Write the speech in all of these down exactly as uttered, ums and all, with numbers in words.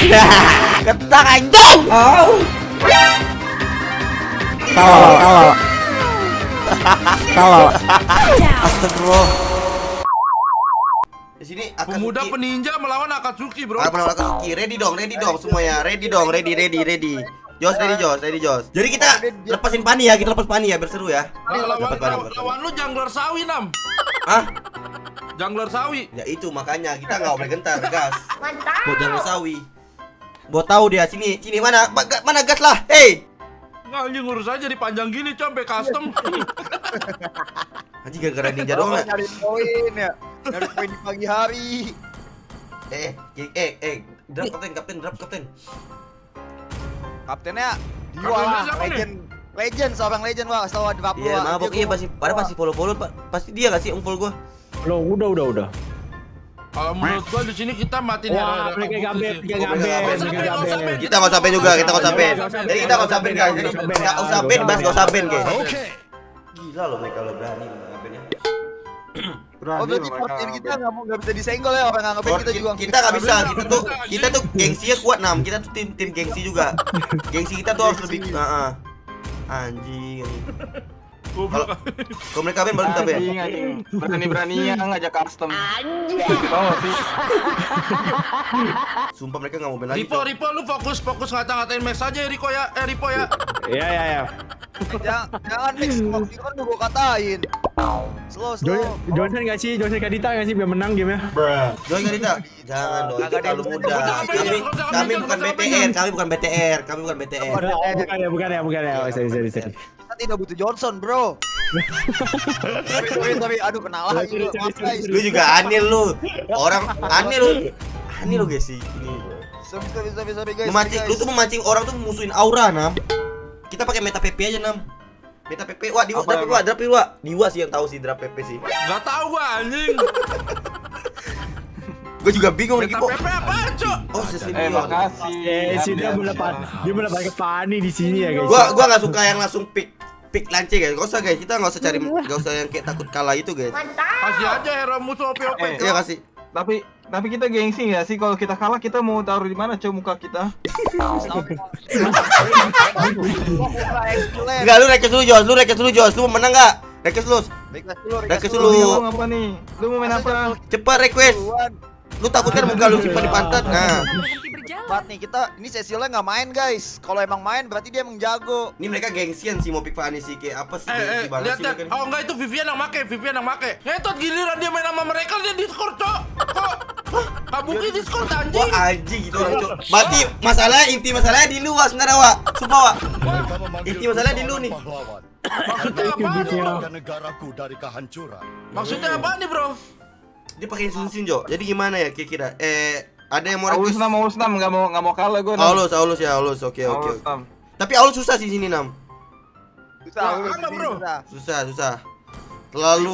Ketak anjing. Oh. Kalau kalau kalau astagfirullah. Di sini pemuda peninja melawan Akatsuki, bro. Melawan Akatsuki. Ready dong, ready dong semuanya. Ready dong, ready, ready, ready. Jos, ready Jos, ready Jos. Jadi kita lepasin Pani ya, kita lepas Pani ya, berseru ya. Lawan, lawan, lawan lu jungler sawi, Nam. Hah? Jungler sawi. Ya itu makanya kita nggak boleh gentar, gas. Mantap. Buat jungler sawi. Buat tahu dia sini, sini mana? Mana gas lah. Hey. Nggak, anjing ngurus aja dipanjang gini, compe custom. Anjing gara-gara ninja doang lah. Nyari poin ya. Nyari poin di pagi hari. Eh, eh, eh, eh, drop kapten, kapten, drop kapten. Kaptennya Diwa lah, legend. Legend, seorang legend Wak, selalu ada upload. Iya, mabok iya pasti, pada pasti follow-follow, pasti dia nggak sih unfollow gua. Lo udah udah udah. Kalau menurut gua di sini kita matiin hero. Wah, mereka gabet, mereka gabet. Kita nggak usah ban juga, kita nggak usah ban. Jadi kita nggak usah ban guys, jadi nggak usah ban, bahas nggak usah ban guys. Oke. Gila loh mereka lo berani nge-bannya. Oh berarti kapten kita nggak mau nggak bisa disenggol ya orang nggak kita juga. Kita nggak bisa, kita tuh kita tuh gengsinya kuat Nam, kita tuh tim tim gengsi juga. Gengsi kita tuh harus lebih, uh, anjing. Kalau kalau mereka ban baru kita ban. Berani-beraninya ngajak custom. Anjing. Oh sih. Sumpah mereka nggak mau ban lagi. Ripo, Ripo, lu fokus fokus ngata-ngatain Max aja ya Riko ya, eh Ripo ya. Iya iya iya. Jangan jangan Max, Max itu kan udah gua katain. Slow slow. Johnson nggak sih, Johnson Kadita nggak sih biar menang game ya? Johnson Kadita, jangan dong. Itu terlalu mudah. Kami kami bukan B T R, kami bukan B T R, kami bukan B T R. Bukan ya, bukan ya, bukan ya. Sorry sorry sorry. Kita tidak butuh Johnson bro. Tapi tapi tapi aduh kenal lagi lu. Lu juga aneh lu. Orang aneh lu. Aneh lu guys sih ini. Sorry sorry sorry sorry guys. Memancing, lu tuh memancing orang tuh musuhin aura Nam. Kita pakai meta P P aja Nam. Meta P P, wah Diwa, drop Diwa, drop Diwa. Diwa sih yang tahu sih drop P P sih. Gak tahu gua anjing. Gue juga bingung nih Kipo. P P apaan, Cok? Oh, sesi Eh, makasih. Eh, sudah melepas. Dia melepas ke Pani di sini ya, guys. Gua gua enggak suka yang langsung pick pick lance guys. Enggak usah guys, kita enggak usah cari enggak usah yang kayak takut kalah itu guys. Kasih aja hero musuh O P O P. Iya kasih. Tapi tapi kita gengsi nggak sih kalau kita kalah kita mau taruh di mana coba muka kita? Enggak, lu rekes dulu Jos, lu rekes dulu Jos, lu mau menang enggak? Rekes lu. Rekes dulu. Lu apa nih? Lu mau main apa? Cepat request. Lu takut kan muka lu simpan di pantat. Nah. Mat nih kita ini Cecilnya nggak main guys. Kalau emang main berarti dia emang jago. Ini mereka gengsian sih mau pick Fanny sih kayak apa sih? Eh, eh, lihat lihat. Oh enggak itu Vivian yang make, Vivian yang make. Ngetot giliran dia main sama mereka dia Discord, Cok. Kok kabuki Discord anjing. Wah anjing gitu orang, Cok. Berarti masalahnya inti masalahnya di lu, Wak, sebenarnya, Wak. Sumpah, Wak. Inti masalahnya di lu nih. Maksudnya apa nih? Negaraku dari kehancuran. Maksudnya apa nih, Bro? Dia pakai insulin, Jo. Jadi gimana ya kira-kira? Eh, ada yang mau Aulus request? Nam, Aulus Nam, nggak mau nggak mau kalah gue. Aulus, Aulus ya, Aulus. Oke, oke. Tapi Aulus susah sih sini, Nam. Susah, Susah, Bro. Susah, susah. Terlalu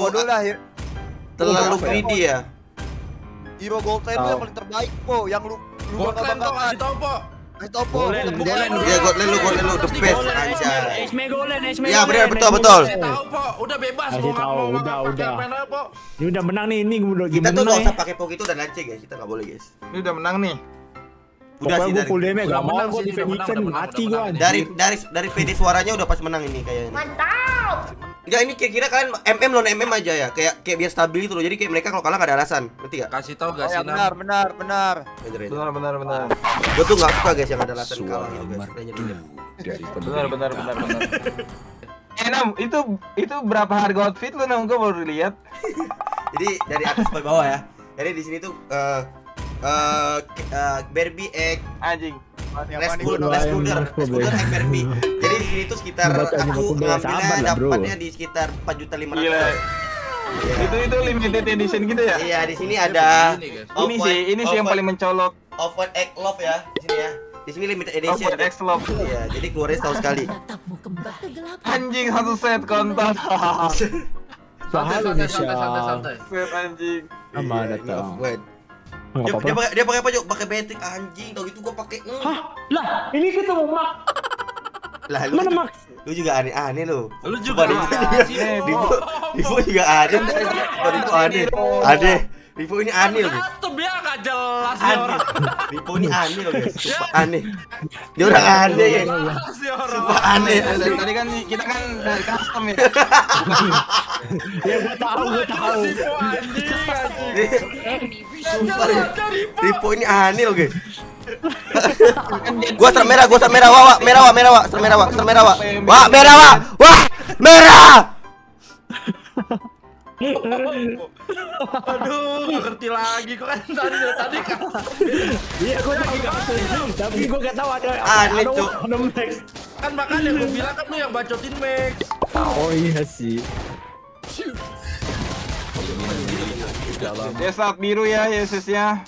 terlalu greedy ya. Hero Gold Lane yang paling terbaik po, yang lu lu Gold Lane kok kasih tau po. Kasih tau po. Ya Gold Lane lu, Gold Lane lu the best anjay. Esme Golen, Esme. Ya benar, betul betul. Tahu po, udah bebas Kasih mau tahu, mau udah, udah. po. Ini udah menang nih, ini udah Kita tuh menang nggak ya. usah pakai pok itu dan lance guys, kita nggak boleh guys. Ini udah menang nih. Udah Pokoknya sih gue dari full damage, gak mau menang gue sih, defend udah defend menang, mati udah gue. menang. Dari dari dari P D suaranya udah pas menang ini kayaknya. Mantap. Ya ini kira-kira kalian M M lawan M M aja ya, kayak kayak biar stabil itu loh. Jadi kayak mereka kalau kalah nggak ada alasan, ngerti gak? Kasih tau gak Ya sih, benar, benar, benar. Benar benar benar. Gue tuh nggak suka guys yang ada alasan kalah gitu guys. Benar benar benar benar. Eh Nam, itu itu berapa harga outfit lu Nam? Gue baru lihat. Jadi dari atas sampai bawah ya. Jadi di sini tuh eh eh Barbie egg Anjing. Rescuder, Rescuder, Rescuder egg Barbie. Jadi di sini tuh sekitar aku ngambilnya dapatnya di sekitar empat juta lima ratus. Itu itu limited edition gitu ya? Iya, di sini ada Ini sih, ini sih yang paling mencolok. Off White Egg Love ya, di sini ya. Di sini limited edition. Off White Egg Love. Iya, jadi keluarnya setahun sekali. Anjing satu set kontan. Sahal Indonesia. Set anjing. Sama ada Ini tau. Off White. Nggak Dia, apa-apa. dia pakai dia pakai apa, Jo? Pakai Betik anjing. Tau gitu gua pakai. Mm. Hah? Lah, ini kita mau mak. Lah lu, Mana Max? lu juga aneh-aneh lu. Lu juga aneh. Divo, Divo juga aneh. Divo aneh. Aneh. Divo ini aneh lu. Custom ya, nggak jelas ya Aneh. orang. Ripo ini aneh loh guys. Sumpah aneh. Dia orang aneh guys. Jelas ya orang. Sumpah aneh. Dari tadi kan kita kan dari custom ya. Ya gua tahu, gua tahu. Ripo anjing, anjing. Sumpah Ripo ini aneh loh guys. Gua start merah, gua start merah, wah, wah, merah, wah, merah, wah, start merah, wah, start merah, wah, wah, merah, wah, wah, merah. Aduh, gak ngerti lagi kok kan tadi tadi kan. Iya, gua tahu ngerti. Tapi gua gak tahu ada Aneh, ada Cuk. ada Max. Kan makanya gue bilang kan lu yang bacotin Max. Oh iya sih. Ya saat biru ya Yesusnya.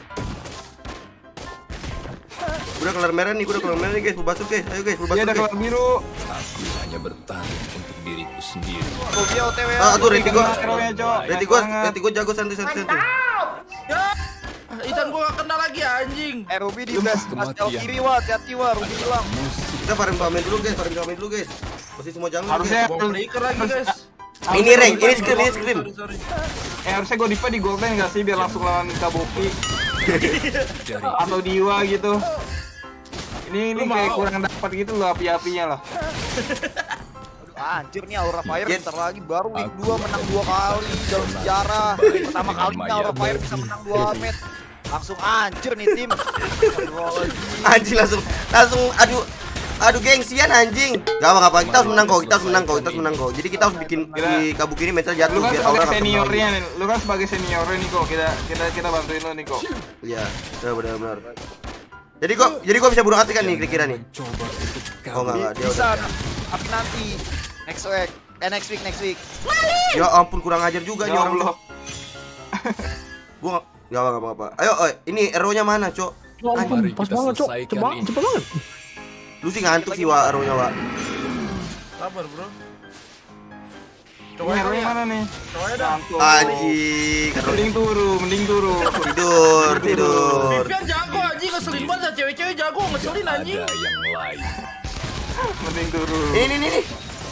Udah kelar merah nih, udah kelar merah nih guys, mau basuh guys, ayo guys, mau Dia basuh ada guys. keluar biru. hanya bertarung untuk diriku sendiri. Rubio O T W ya. Ah, tuh rating gua, Hero-nya, Cok. rating gua, rating gua jago santai santai santai. Ya. Itan gua gak kena lagi anjing. Eh Ruby di best pastel kiri wa, hati-hati wa, Ruby hilang. Kita farm pamen dulu guys, farm pamen dulu guys. Posisi semua jangan Harusnya guys. Bawa breaker lagi guys. Ini rank, ini scrim, ini scrim. Sorry, sorry. Eh harusnya gue dipa di golden gak sih biar langsung lawan Kabuki atau Diwa gitu. Ini ini Lu kayak mau? kurang dapat gitu loh api-apinya loh. Aduh, anjir nih Aura Fire Yes. bentar lagi baru week dua menang dua kali dalam sejarah. Pertama kalinya Aura Fire bisa menang dua match. Langsung anjir nih tim. Astagfirullahaladzim. Anjing langsung, langsung, aduh, aduh gengsian anjing. Gak apa-apa, kita harus menang kok, kita harus menang kok, kita harus menang kok. Jadi kita harus bikin di Kabuki ini mental Lu jatuh kan biar sebagai Aura nggak seniornya lagi. nih, lu kan sebagai seniornya nih kok. Kita kita kita bantuin lo nih kok. Iya, benar benar benar. Jadi kok, jadi gua bisa burung hati kan nih kira-kira nih. Coba untuk Oh enggak, enggak, dia Bisa udah. tapi nanti next week. Eh next week next week. Ya ampun kurang ajar juga nih Ya orang lu. Allah. Gua nggak, nggak apa apa. Ayo, oi, ini arrow-nya mana, Cok? Ya ampun, Mari pas kita banget, Cok. selesaikan Cepet, ini. cepet banget. Lu sih ngantuk sih, Wak, arrow-nya, Wak. Sabar, Bro. Ini hero yang mana nih? Coba dah. Ngantuk. Anjing, arrow- Mending turu, mending turu. tidur, tidur. Vivian jago anjing, ngeselin banget ya cewek-cewek jago, ngeselin anjing. Ada yang lain. Mending turu. Ini, ini, ini.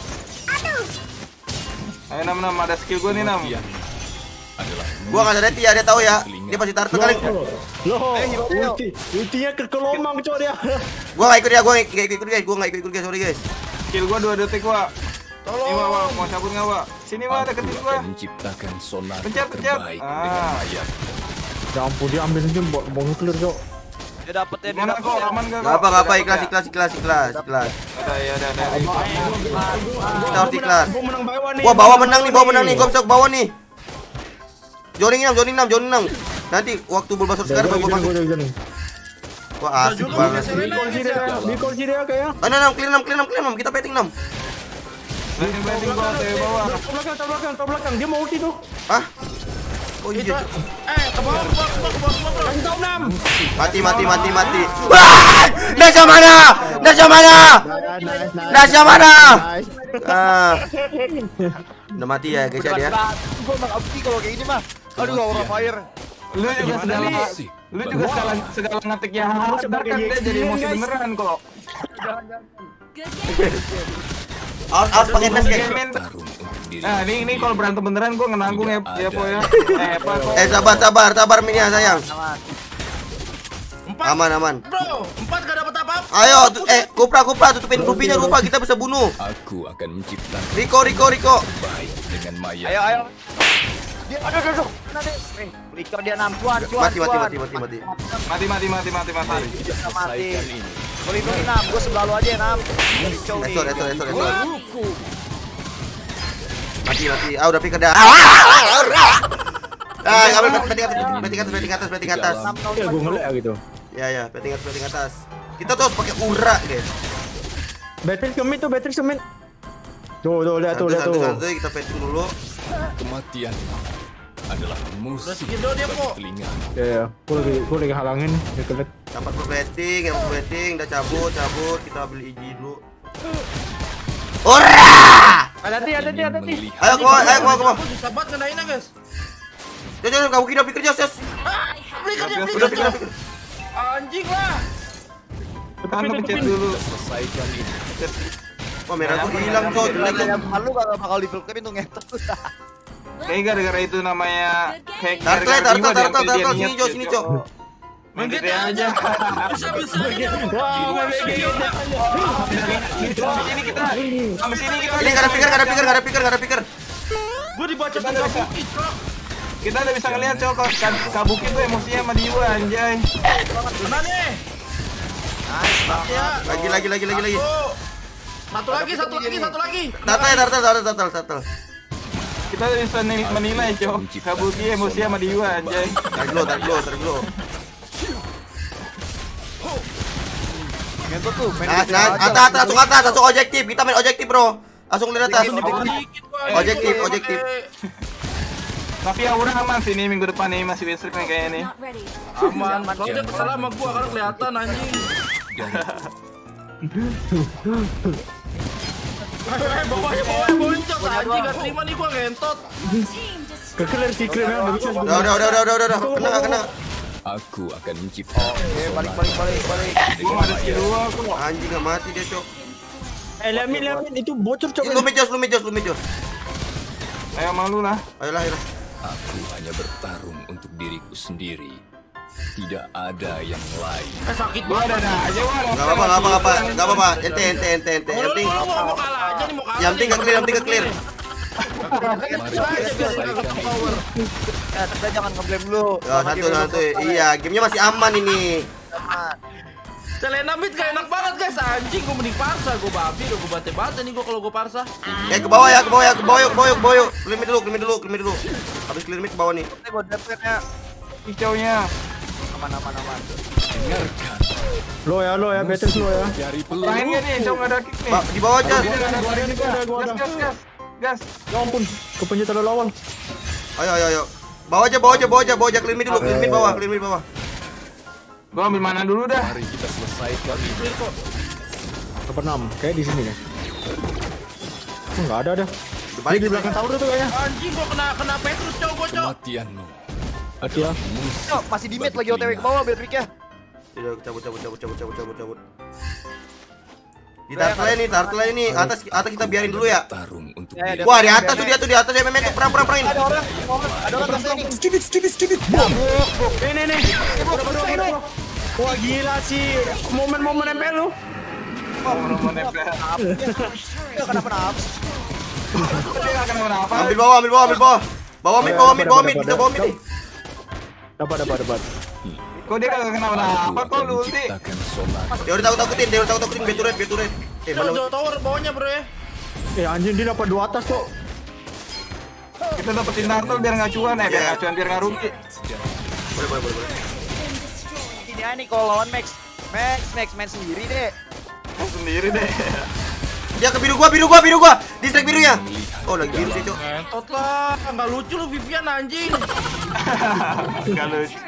Ayo Nam Nam ada skill gue nih Nam. Kematian adalah Gua nggak ada reti ya, dia tahu ya. Dia pasti target kali. Loh, Eh, hero, hero. ulti, ultinya ke kelomang, Cok dia. Gua nggak ikut ya, gua nggak ikut guys, gua nggak ikut guys, sorry guys. Skill gue dua detik Wak. Ini Wak, Wak, mau cabut nggak Wak? Sini Wak, Aku deketin akan gua. menciptakan sonar Pencet, pencet. terbaik Ah. dengan mayat. Ya ampun, dia ambil aja mau mau nuklir, Cok. Dia dapet ya, dia Gimana dapet kok? ya. Aman gak Gak apa, gak apa, ikhlas, ikhlas, ikhlas, ikhlas, ikhlas. Ada ya, ada, ada. Kita harus ikhlas. Gua menang bawah nih. Wah, bawah menang nih, bawah menang nih, gua bisa ke bawah nih. Joining enam, joining enam, joining enam. Nanti waktu berbasur sekarang baru gua masuk. Wah, asik banget. Bikol sih dia, bikol sih dia kayak. Ah, enam, clear enam, clear enam, clear enam. Kita petting enam. Landing, landing gua, T W bawah. Ke belakang, ke belakang, ke belakang. Dia mau ulti tuh. Hah? Oh Itu, iya. eh, ke bawah, ke bawah, ke bawah, ke bawah, ke bawah, bro. Kasih tahu enam. Mati, mati, mati, mati. Wah! Dasya mana? Dasya mana? Nice, nice. Dasya mana? Nice. Ah. Udah mati ya guys ya dia. Gua nggak abdi kalau kayak gini mah. Aduh Aura Fire. Lu juga segala, sih? lu juga segala segala ngetik yang hard kan dia jadi emosi beneran kok. Out, out pakai tas guys. Bertarung untuk diri. Nah, ini ini kalau berantem beneran gua ngenanggung ya, ya po ya. Eh, apa kok? Eh sabar, sabar, sabar Minia sayang. Empat, Aman, aman. bro. Empat gak dapet apa-apa. Ayo, tu- eh Kupra, Kupra tutupin rupinya rupa kita bisa bunuh. Aku akan menciptakan Riko, Riko, Riko. baik dengan mayat. Ayo ayo. Dia aduh aduh aduh. Kena deh. Eh, flicker dia enam cuan cuan. Mati, mati, cuan. mati, mati, mati. Mati mati mati mati mati. Bisa mati. Selesaikan ini. Gua lindungi enam, gua sebelah lu aja enam. Kacau nih. Esor, esor, esor, esor. Buku. Mati, mati. Ah, udah pikir dah. Ah, ambil betting atas, betting atas, betting atas, betting atas. enam nol Ya gua ngeliat gitu. Ya, ya, betting atas, betting atas. Kita tuh harus pakai ura, guys. Beatrix ke mid tuh, Beatrix ke mid. Tuh, tuh, lihat tuh, Santai, lihat santai, tuh. santai, kita betting dulu. Kematian adalah musuh segitu dia, Po. telinga. Ya, ya. Gua lagi, gua lagi halangin. Dia kelet. Dapat per betting, dapat per betting, udah cabut, cabut, kita beli izin dulu. Ura! Hati-hati, hati-hati, hati-hati. Melihat Ayo, keluar, ayo, keluar, keluar. Aku susah banget ngenainnya, guys. Jangan, jangan, kamu kira pikir jos, jos. Ah, flicker dia, Udah flicker pikir, dia. pikir. Anjing lah. Tahan lu pencet dulu. selesaikan ini. Wah, merah tuh hilang, coy. Jelek, coy. Yang lu kagak bakal di filterin tuh ngetok. Kayak gara-gara itu namanya kayak Turtle, gara-gara turtle, jiwa dia turtle, ambil dia turtle, sini niat cok, gitu, sini Cok. cok. Main G T A aja. Bisa bisa aja. Sini kita, sampai sini kita. Ini gak ada pikir, gak ada pikir, gak ada pikir, gak ada pikir. Gue dibaca Kita tuh udah bisa. Kabuki, Cok. Kita udah bisa ngeliat Cok, Ka- Kabuki tuh emosinya sama Diwa anjay. Kena nih. Ya. Lagi, lagi, lagi, lagi, lagi. Satu lagi, satu lagi, satu lagi. Turtle, turtle, turtle, turtle, turtle. Kita udah bisa ni- menilai Cok, Kabuki emosi sama Diwa anjay. Tarik dulu, tarik dulu, tarik dulu. Ngentot tuh, main Nah, G T A nah, aja, atas, atas, langsung atas, langsung objektif. Kita main objektif, bro. Langsung lihat atas. Dikit, Bang. Objektif, objektif. Tapi ya udah aman sih nih minggu depan nih masih besok nih kayaknya nih. Aman. Soalnya kesel sama gua karena kelihatan anjing. Eh, bawahnya bawahnya boncos anjing, gak terima nih gua ngentot. Kekler sih keren nggak bisa. Udah, udah, udah, udah, udah, udah, udah. Kena, nggak kena. Aku akan menciptakan Oke, balik balik balik balik. Gua ada si dua kok. Anjing nggak mati dia, cok. Eh, Lamin, Lamin itu bocor cok. Lu mejos, lu mejos, lu mejos. Ayo malu lah. Ayolah, ayolah. Aku hanya bertarung untuk diriku sendiri. Tidak ada yang lain. Eh sakit Gua ada banget. ada aja gua. Nggak apa-apa, nggak apa-apa, nggak apa-apa. Ente, ente, ente, ente. Yang penting, Lu mau kalah aja nih, mau kalah. yang penting nih. nggak clear, yang penting nggak clear. Mari kita selesaikan ini. Ya, kita jangan ngeblame dulu. Ya, satu, satu. Iya, gamenya masih aman ini. Aman. Selena mid gak enak banget guys, anjing gua mending parsa, gua babi, udah gua bate-bate nih gua kalau gua parsa. Eh, ke bawah ya, ke bawah ya, ke bawah yuk, ke bawah yuk, ke bawah yuk. Clear mid dulu, clear mid dulu, clear mid dulu. Habis clear mid ke bawah nih. Kita gua dapetnya Hijaunya. aman aman aman. Dengarkan Lo ya, lo ya, Beatrix lo ya. dari Main peluru. gak nih? Cok nggak ada kick nih. Pak, di bawah aja. Ini nggak ada Gua ada nih, gua ada, gua ada. gas gas gas. Gas. Ya ampun, kepencet terlalu awal. Ayo, ayo, ayo. Bawa aja, bawa aja, bawa aja, bawa aja. Clear mid dulu, clear mid bawah, clear mid bawah. Gua ambil mana dulu dah. Mari kita selesaikan ini. Nomor enam, kayak di sini deh. Oh, nggak ada dah. Balik Di belakang tower tuh kayaknya. Anjing gua kena kena Petrus cowok gua cowok. Kematianmu. Hati ya. Cok, masih di mid lagi O T W ke bawah Beatrix-nya. Udah, cabut, cabut, cabut, cabut, cabut, cabut, cabut. Di turtle ini, turtle ini. Atas, atas kita biarin dulu ya. Bertarung untuk Ya, ya, diriku. Wah, di atas tuh dia tuh di atas dia memek perang perang perang ini. Ada orang, ada orang terus ini. Skibit, skibit, skibit. Nih, nih, nih. Bro, bro, bro, bro. Wah, gila sih. Momen-momen M P L lu. Oh, nomor nempel. Enggak kenapa-napa. Dia nggak kenapa-napa. Ambil bawah, ambil bawah, ambil bawah. Bawah mid, bawah mid, bawah mid, kita bawah mid nih. Dapat, dapat, dapat. Kok dia kagak kenapa-napa? Kok lu ulti? menciptakan sonat. Dia udah takut takutin, dia udah takut takutin, biar turret, biar turret. Eh, Jauh mana? jauh tower bawahnya bro ya. Eh, anjing dia dapat dua atas kok. Kita dapetin turtle biar nggak cuan, eh biar nggak cuan, biar nggak rugi. Boleh, boleh, boleh, boleh. Ini nih kalau lawan Max. Max, Max main sendiri deh. Sendiri deh. Dia ke biru gua, biru gua, biru gua. Distract birunya. Oh, lagi biru sih, Cok. Ngentot lah, nggak lucu lu Vivian anjing. Nggak lucu.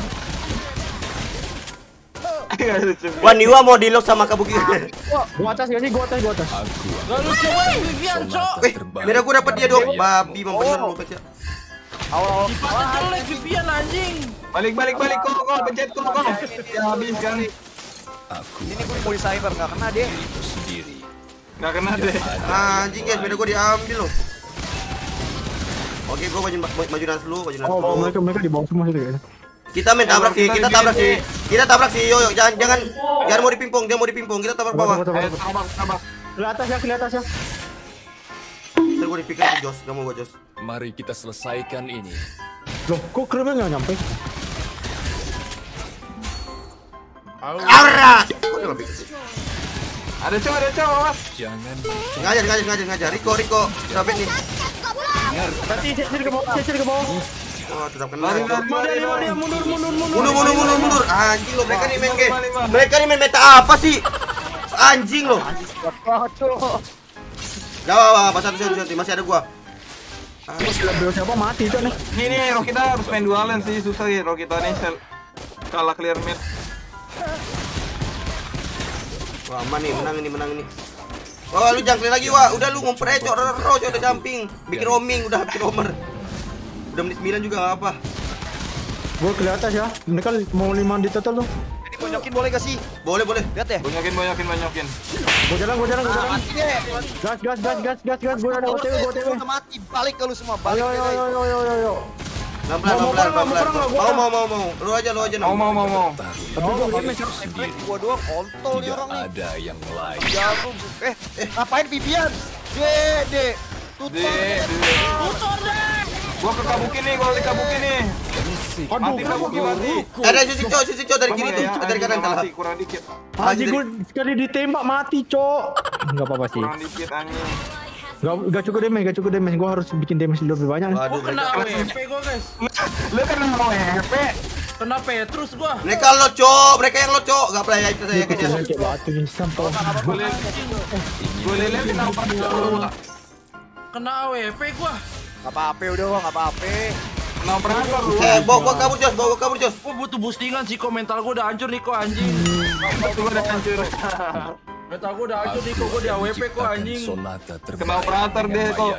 Nggak lucu. Wah, Niwa mau di lock sama Kabuki. Gua atas gak sih? Gua atas, gua atas. Aku Nggak lucu banget Vivian cok. Eh, biar gua dapat dia dong. Babi mau bener lu baca. Awal-awal Sifatnya jelek Vivian anjing. Balik balik balik kok kok pencet kok kok. Ya habis kan. aku ini gue mau di cyber nggak kena deh. diriku sendiri. Nggak kena deh. Anjing guys, beda gua diambil loh. Oke, gua maju maju nas dulu, maju nas Oh, dulu. mereka mereka di bawah semua sih kayaknya. Kita main tabrak sih, kita tabrak sih. Kita tabrak sih, yo yo, jangan jangan jangan mau dipimpung, dia mau dipimpung. Kita tabrak bawah. Ayo sabar sabar. Ke atas ya, ke atas ya. Ntar gua dipikir si Jos, gak mau gua Jos. Mari kita selesaikan ini. Loh, kok krimnya nggak nyampe? Aurat. Kok dia nggak pikir sih? Ada cowok ada cowok mas. Jangan Ngajar, ngajar, ngajar, ngajar. Riko, Riko, David nih. Berarti sisir ke bawah, sisir ke bawah. Oh, tetap kena. Lari lari Mau dia, lari. mau dia, mundur, mundur, mundur. Mundur, mundur, mundur, mundur. Anjing lo, mereka nih main game. Lima, lima. Mereka nih main meta apa sih? Anjing lo. Wah, cok. Jawab, apa satu satu masih ada gua. Bel siapa mati itu nih? Ini nih Roh kita harus main dualan sih susah ya Roh kita nih sel kalah clear mid. Wah, aman nih, menang ini, menang ini. Wah, lu jangkrik lagi, wah. Udah lu ngumpet aja, cok, ro, cok, udah jumping. Bikin roaming, udah bikin roamer. Udah menit sembilan juga gak apa. Gua ke atas ya. Mereka mau lima di total tuh. Ini bonyokin boleh gak sih? Boleh, boleh. Lihat ya. Banyakin banyakin banyakin. Gua jalan, gua jalan, gua jalan. Mati deh. Gas, gas, gas, gas, gas, gas. Gua ada O T W, gua O T W. Udah mati, balik ke lu semua, balik. Ayo, ayo, ayo, ayo, ayo, ayo. Pelan pelan Mau, pelan mau pelan perang, pelan. mau perang, Mau mau mau mau. Lu aja lu aja Mau mau mau mau. Tapi gua damage. Sendiri. Gua doang kontol nih Tidak orang nih. ada yang lain. Jago. Eh, eh, ngapain Vivian? Dede. Tutor. Dek, Tutor deh. Gua ke kabuki nih, gua ke kabuki nih. Mati kabuki mati. Ada sisi cok, sisi cok dari kiri tuh, Ya, dari kanan salah. mati, kurang dikit. Anjing gua sekali ditembak mati, Cok. Enggak apa-apa sih. Kurang dikit anjing. Gak, gak cukup damage, gak cukup damage. Gua harus bikin damage lebih banyak. Waduh, Gua kena mereka. W P gua guys. Lu kan mau H P. Kena Petrus gua. Mereka lo cok, mereka yang lo cok, gak percaya itu saya kejar. Kayak batu nih, sampah. Gue lihat kenapa dia Kena W P gua. Gak apa-apa udah gua, gak apa-apa. kenal operator lu. Eh, bawa gua kabur jos, bawa gua kabur jos. Gua butuh boostingan sih, kok mental gua udah hancur nih kok anjing. Gua udah hancur. Mental gua udah hancur nih kok, gua di A W P kok anjing. Sonata terbaik Kenal operator dengan deh, kok. Maya.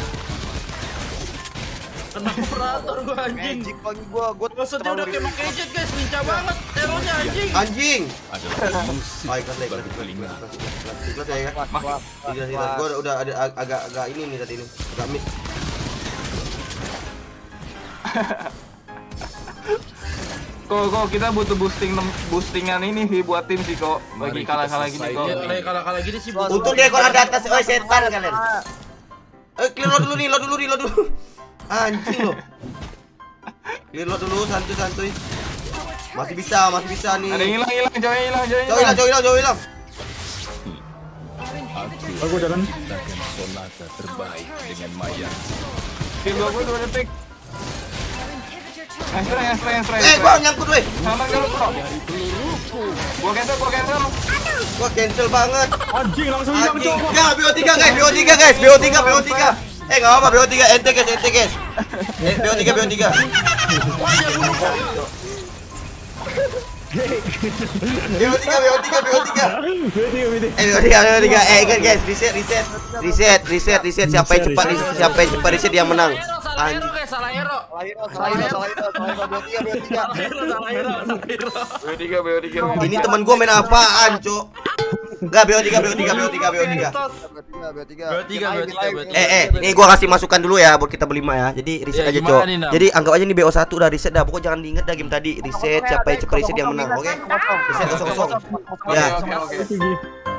Kena operator gua anjing. Magic lagi gua, gua Maksudnya udah kayak pakai jet guys, lincah banget teronya anjing. Anjing. Adalah musik Oh, ikhlas, ikhlas, bagi ikhlas, telinga. ikhlas, ikhlas, ikhlas ya, ya. Wah, Ikhlas, ikhlas. Gua udah, udah ada ag- agak agak ini nih tadi ini, agak miss. Kok kok kita butuh boosting boostingan ini sih buat tim sih kok. Bagi Mari kalah-kalah kita gini kok. selesaikan. Ya, kayak kalah-kalah gini sih butuh. Untung dia kalau ada atas, oh setan kalian. Eh, clear lo dulu nih, lo dulu nih, lo dulu. Anjing lo. Clear lo dulu, santuy santuy. Masih bisa, masih bisa nih. Ada yang hilang hilang, jauh hilang, jauh Jauh hilang, jauh hilang, jauh hilang. Aku Aku jalan. menciptakan sonata terbaik dengan Maya. Tim gua gua dua detik. Extra, extra, extra. Eh, gua nyangkut weh. Sama dulu kok. Gua cancel, gua cancel. Gua cancel banget. Anjing langsung hilang, Anjing. Cok. Ya, B O tiga guys, B O tiga guys, B O tiga, B O tiga. Eh, enggak apa-apa, B O tiga, ente guys, ente guys. Eh, B O tiga, B O tiga. B O tiga, B O tiga, B O tiga. Video, video. Eh, B O tiga, B O tiga. Eh, ingat guys, reset, reset. Reset, reset, reset. Siapa yang cepat reset, siapa yang cepat reset dia menang. Salah hero guys, salah hero. Salah hero, salah hero, salah hero, salah hero, dua tiga, dua tiga. Salah hero, salah hero, salah hero. B O tiga, B O tiga. Ini teman gua main apaan, Cok? Enggak, B O tiga, B O tiga, B O tiga, B O tiga. dua tiga, dua tiga. dua tiga, dua tiga, dua tiga. Eh, eh, ini gua kasih masukan dulu ya buat kita berlima ya. Jadi reset Ya, aja, gimana Cok. nih, Nam? Jadi anggap aja nih B O satu udah reset dah. Pokoknya jangan diinget dah game tadi. Reset, siapa yang cepat reset yang menang, oke? Reset kosong kosong. Ya. Oke, oke, oke.